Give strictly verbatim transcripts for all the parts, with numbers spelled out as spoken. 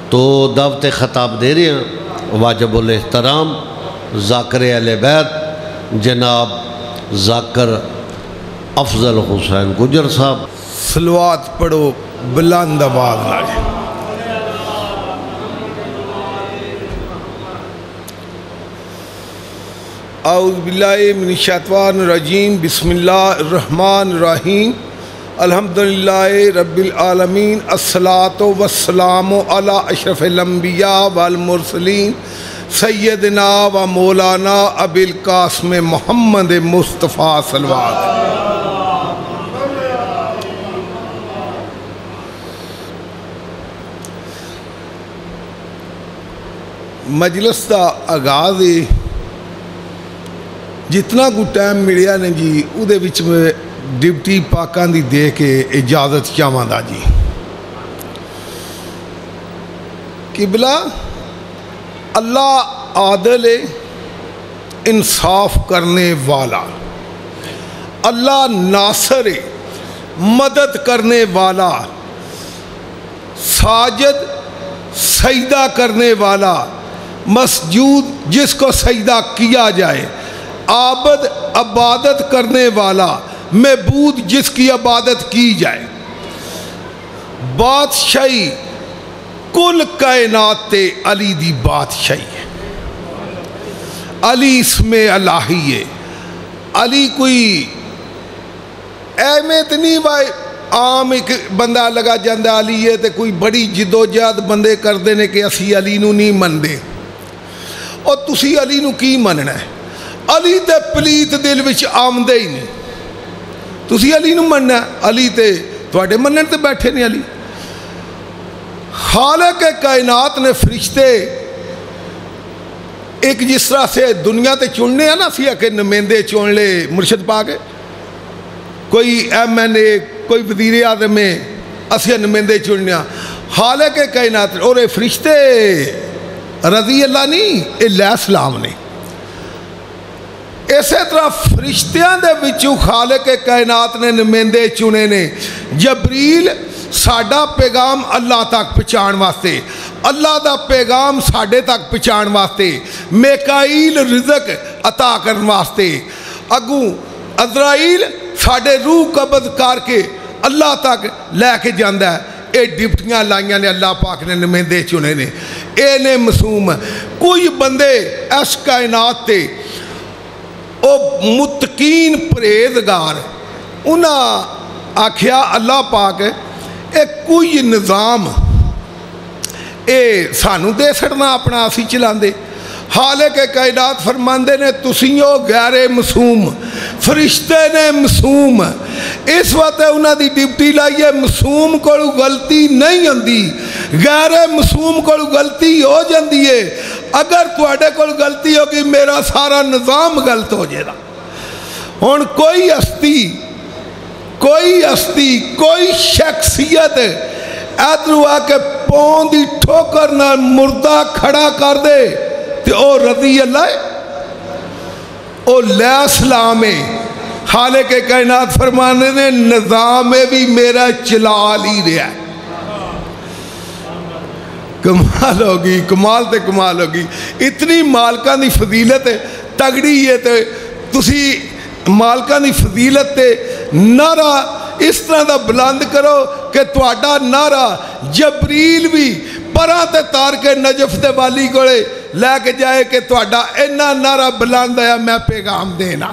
تو دعوت خطاب دے رہے ہیں واجب الاحترام ذاکر اہل بیت جناب ذاکر افضل حسین گجر صاحب. صلوات پڑھو بلند آواز نال. اعوذ باللہ من الشیطان الرجیم بسم اللہ الرحمن الرحیم الحمدللہ رب العالمین الصلاۃ والسلام علی اشرف الانبیاء والمرسلین سیدنا و مولانا ابی القاسم محمد مصطفیٰ صلوات. مجلس دا آغاز جتنا کو ٹائم ملیا نے جی او دے وچ میں ڈپٹی پاکاں دی دے کے اجازت چاہواں دا جی. قبلہ اللہ عادل انصاف کرنے والا، اللہ ناصر مدد کرنے والا، ساجد سجدہ کرنے والا، مسجود جس کو سجدہ کیا جائے، عابد عبادت کرنے والا، معبود جس کی عبادت کی جائے. بادشاہی کل کائنات تے علی دی بادشاہی ہے. علی اسم الہی ہے. علی کوئی اہمیت نہیں بھائی عام ایک بندہ لگا جاندہ علی ہے تے کوئی بڑی جدوجہد بندے کر دینے کہ اسی علی نو نہیں من دے. اور تسی علی نو کی مننا ہے؟ علی تے پلیت دل وچ آمدے ہی نہیں. تسی علی نو مننا ہے؟ علی تے تواڈے منن تے بیٹھے نہیں. علی خالق کائنات نے فرشتے ایک جس طرح سے دنیا تے چننے ہیں نا سی کہ نمائندے چن لے مرشد پا کے، کوئی ایم این اے کوئی وزیر اعظم ہے اسی نمائندے چننے ہیں. خالق کائنات اور اے فرشتے رضی اللہ نہیں علیہ السلام نے. اسی طرح فرشتیاں دے وچوں خالق کائنات نے نمائندے چنے نے. جبریل ساڈا پیغام اللہ تک پہنچان واسطے، اللہ دا پیغام ساڈے تک پہنچان واسطے، میکائیل رزق عطا کرن واسطے، اگوں عزرائیل ساڈے روح قبض کر کے اللہ تک لے کے جاندا ہے. اے ڈپٹیاں لائیاں نے اللہ پاک نے نمائندے چنے نے. اے نے معصوم کوئی بندے اس کائنات تے او متقین پرہیزگار انہاں آکھیا اللہ پاک اے کوئی نظام اے سانو دے سڑنا اپنا اسی چلاندے. حالانکہ کائنات فرماندے نے تسیوں غیر معصوم، فرشتے نے معصوم. اس وقت انہاں دی ڈپٹی لائیے معصوم کو غلطی نہیں ہوندی، غیر معصوم کو غلطی ہو جاندی ہے. اگر تواڈے کول غلطی ہوگی میرا سارا نظام غلط ہو جائے گا. ہن کوئی ہستی کوئی ہستی کوئی شخصیت ادھر آ کے پاؤں دی ٹھوکر نال مردہ کھڑا کر دے تے او رضی اللہ او علیہ السلام ہے. خالق کائنات فرمانے نے نظام بھی میرا چلا لی رہا ہے. کمال ہوگی، کمال تے کمال ہوگی. اتنی مالکاں دی فضیلت تگڑی ہے تے تسی مالکاں دی فضیلت تے نعرہ اس طرح دا بلند کرو کہ تواڈا نعرہ جبریل بھی پراں تے تار کے نجف دے والی کولے لے کے جائے کہ تواڈا اینا نعرہ بلند ہے میں پیغام دینا.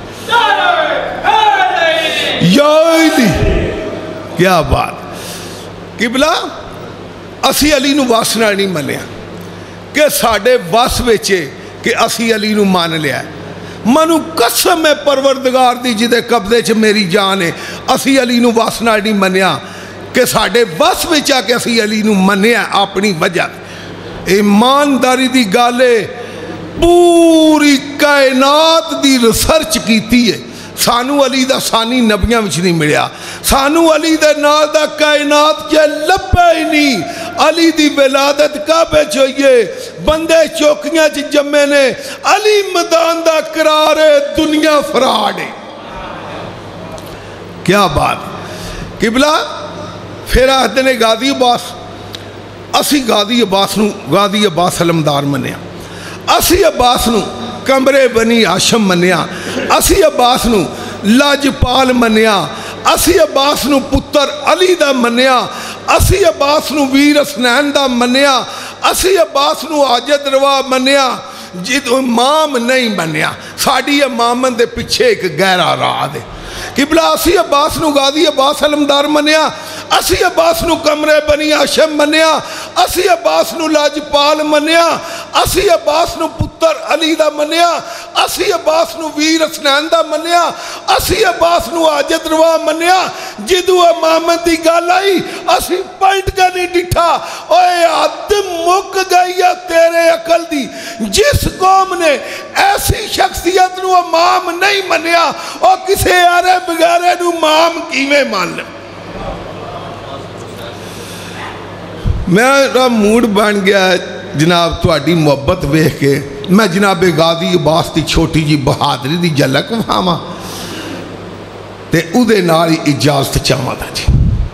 یویلی کیا بات. قبلہ اسی علی نو وس نال نہیں منیا کہ ساڈے وس وچے کہ اسی علی نو مان لیا ہے. منو قسم ہے پروردگار دی جدے قبضے چ میری جان ہے اسی علی نو وس نال نہیں منیا کہ ساڈے وس وچ آ کے اسی علی نو منیا اپنی وجہ. ایمانداری دی گل ہے پوری کائنات دی ریسرچ کیتی ہے. سانو علی دا ثانی نبیاں وچ نہیں ملیا. سانو علی دے نال دا کائنات چ لبھا ہی نہیں. علی دی ولادت کعبے چ ہوئی ہے، بندے چوکیاں چ جمے نے. علی میدان دا قرار ہے، دنیا فراڈ ہے. کیا بات. قبلہ پھر آہدے نے غازی عباس اسی غازی عباس نو غازی عباس علمدار منیا، اسی عباس نو کمرے بنی ہاشم منیا، اسی عباس نو لاجپال منیا، اسی عباس نو پتر علی دا منیا، اسی عباس نو ویر حسنین دا منیا، اسی عباس نو حاجت روا منیا، جد امام نہیں منیا۔ ساڑی امامن دے پچھے ایک گہرا راہ دے قبلہ اسی عباس نو غازی عباس علمدار منیا، اسی عباس نو کمرے بنی ہاشم منیا، اسی عباس نو لاجپال منیا، اسی عباس نو پتر علی دا منیا، اسی عباس نو ویر حسنین دا منیا، اسی عباس نو حاجت روا منیا۔ جدو امامن دی گل آئی اسی پلٹ کے نہیں ڈٹھا، اوے آدم مک گئی ہے تیرے عقل دی، جس قوم نے ایسی شخصیت نو امام نہیں منیا اور کسے آرے بغیرے نو امام کیویں مان لے۔ میرا موڈ بن گیا جناب تواڈی محبت ویکھ کے، میں جناب غازی عباس دی چھوٹی جی بہادری دی جھلک وہاں تے او دے نال اجازت چاہواں دا جی۔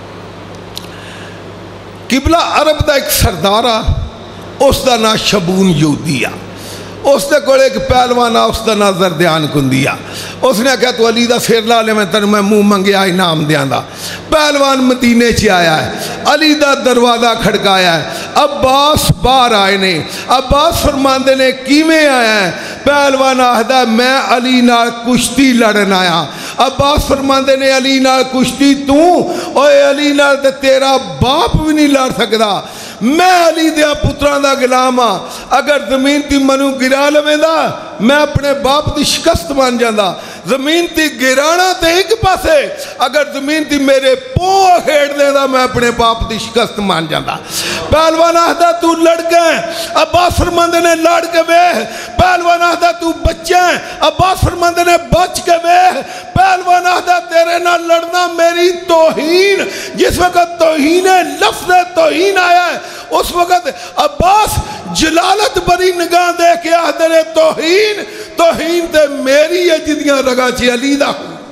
قبلہ عرب دا ایک سردارہ، اس دا نا شبون یودیہ، اس نے کوئی ایک پہلوانا، اس دا نا زردیان کندیا، اس نے کہا تو علی دا سیر لالے میں تر میں منہ منگیا انعام دیاں دا۔ پہلوان مدینے چی آیا ہے، علی دا دروازہ کھڑکایا ہے، عباس باہر آئے نے، عباس فرماندے نے کیویں آیا ہے؟ پہلوان آہدہ میں علی نال کشتی لڑن آیا۔ عباس فرماندے نے علی نال کشتی تو، اوے علی نال تے تیرا باپ بھی نہیں لڑ سکدا، میں علی دیا پتران دا غلام ہاں، اگر زمین تی منو گرا لویں دا میں اپنے باپ دی شکست مان جاندا، زمین تی گرانا تے ایک پاسے، اگر زمین تی میرے پو کھیڑ دے دا میں اپنے باپ دی شکست مان جاندا۔ پہلوان آہدہ تو لڑ گئے، عباس فرماندے نے لڑ کے بے، پہلوان آہدہ تو بچیں، عباس فرماندے نے بچ کے بے، پہلوان آہدہ تیرے نہ لڑنا میری توہین، جس وقت توہین لفظ توہین آیا ہے اس وقت عباس جلالت بری نگاہ دے کے آہدے نے توہین، توہین تے میری ہے جدیاں رگا چی علی دا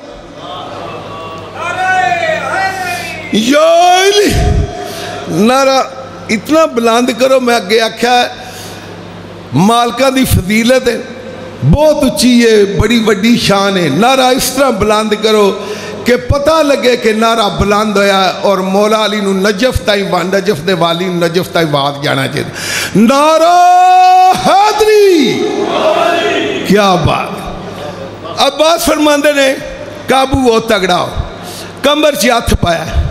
یا علی نعرہ اتنا بلند کرو۔ میں آگے آکھا ہے مالکہ دی فضیلت ہے بہت اچھی ہے، بڑی وڈی شان ہے، نعرہ اس طرح بلند کرو کہ پتہ لگے کہ نعرہ بلند ہویا ہے اور مولا علی نو نجف تائی وان نجف دے والی نو نجف تائی واد جانا چاہتے۔ نعرہ حیدری، کیا بات! عباس فرماندے نے قابو ہو تگڑا ہو، کمبر چی ہاتھ پایا ہے،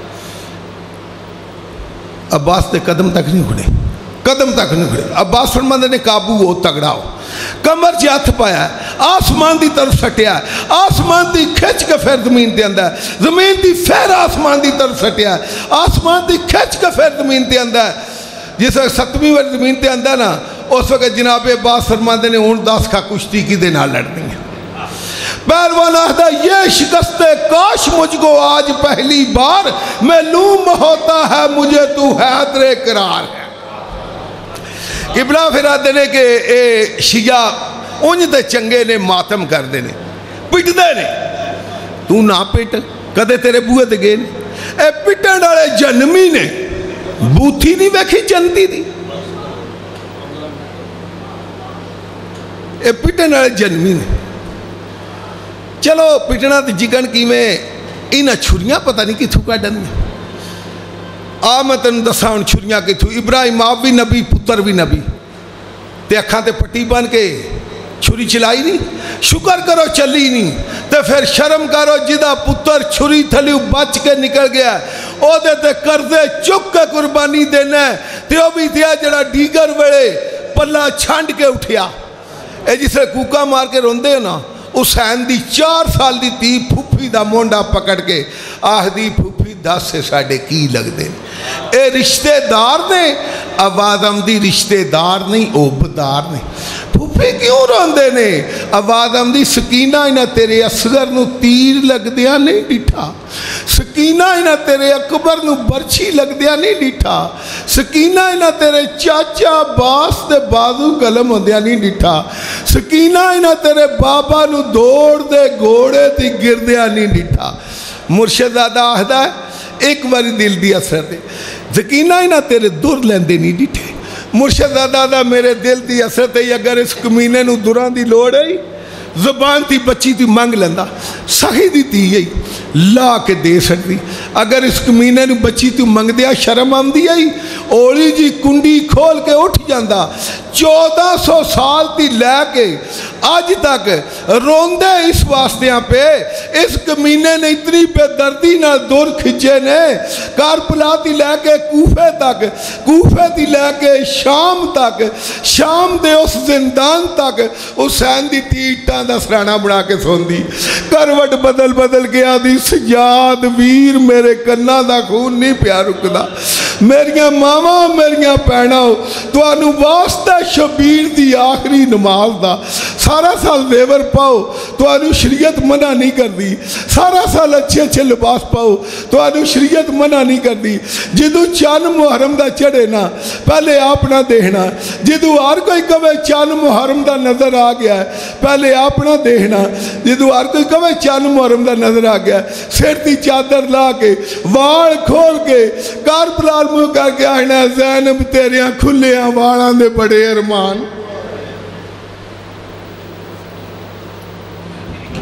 عباس نے قدم تک نہیں اکھڑے، قدم تک نہیں اکھڑے، عباس فرماندے نے قابو ہو تگڑا ہو، کمر چی ہاتھ پایا ہے، آسمان دی طرف سٹیا ہے، آسمان دی کھچ کے پھر زمین تے اندہ ہے، زمین دی پھر آسمان دی طرف سٹیا ہے، آسمان دی کھچ کے پھر زمین تے اندہ ہے۔ جس وقت ستویں ور زمین تے اندہ نا اس وقت جناب عباس فرماندے نے اون داس کا کشتی کی دے نہ لڑنی ہے۔ پہلوان آہدہ یہ شکست کاش مجھ کو آج پہلی بار معلوم ہوتا ہے مجھے تو حیدر اقرار ہے۔ قبلہ پھر آتے نے کہ اے شیعہ انج دے چنگے نے ماتم کر دینے پٹ دے نے، تو نہ پٹ کدے تیرے بوئے دے گئے نے، اے پٹن ڈالے جنمی نے بوتھی نہیں بیکھی چنتی دی، اے پٹن ڈالے جنمی نے۔ چلو پٹنا تے جگن کی میں انہا چھریاں پتہ نہیں کی تھوکا ڈنی آمتن دساؤن چھریاں کی تھو، ابراہیم آپ بھی نبی پتر بھی نبی، تے اکھاں تے پٹی بن کے چھری چلائی نہیں، شکر کرو چلی نہیں، تے پھر شرم کرو جدہ پتر چھری تھلیو بچ کے نکل گیا، او دے تے قرضے چک کے قربانی دینا ہے، تے او بھی دیا جڑا ڈیگر وڑے پلہ چھانڈ کے اٹھیا، اے جسے کوکا مار کے روندے نا، حسین دی چار سال دی تی پھوپھی دا مونڈا پکڑ کے آہ دی پھوپھی دس سے ساڑھے کی لگ دے، اے رشتے دار نے، آواز آمدی رشتے دار نہیں اوبدار نہیں، پھوپھی کیوں روندے نے؟ آواز آمدی سکینہ انہا تیرے اصغر نو تیر لگ دیا نہیں ڈٹھا، سکینہ انہا تیرے اکبر نو برچی لگ دیا نہیں ڈٹھا، سکینہ انہا تیرے چاچا باس دے بازو گلم ہو دیا نہیں ڈٹھا، سکینہ انہا تیرے بابا نو دوڑ دے گھوڑے تی گر دیا نہیں ڈٹھا۔ مرشد زادہ آہدہ ہے ایک باری دل دی اثر دے یقینا ہی نہ تیرے دور لیندے نہیں ڈٹھے مرشد دادا میرے دل دی اثر تے اگر اس کمینے نو دوران دی لوڑ ہے زبان تھی بچی تھی مانگ لیندہ سخی دی تھی یہی لا کے دے سکتی اگر اس کمینے نو بچی تھی مانگ دیا شرم آم دی یہی اولی جی کنڈی کھول کے اٹھ جاندہ چودہ سو سال تھی لے کے آج تک روندے اس واسطیاں پہ اس کمینے نے اتنی بے دردی نہ دور کھچے نے کارپلا تھی لے کے کوفے تک کوفے تھی لے کے شام تک شام دے اس زندان تک حسین دی تیٹاں دا سرانا بڑھا کے سون دی کروٹ بدل بدل کے آدھی سجاد ویر میرے کنہ دا خون نہیں پیا رکدا میریاں ماما میریاں پہناؤ تو انو واسطہ شبیر دی آخری نماز دا سارا سال زیور پاؤ تو انو شریعت منع نہیں کر دی سارا سال اچھے اچھے لباس پاؤ تو انو شریعت منع نہیں کر دی جدو چان محرم دا چڑھے نا پہلے آپ نہ دیکھنا جدو ہر کوئی کبھے چان محرم دا نظر آ گیا ہے پہلے آپ نہ دیکھنا جدو ہر کوئی کبھے چان محرم دا نظر آ گیا ہے سیرتی چادر لا کے وار کھول کے کارپلال مو کر کے آئینا زینب تیریاں کھلیاں واڑاں دے بڑے ارمان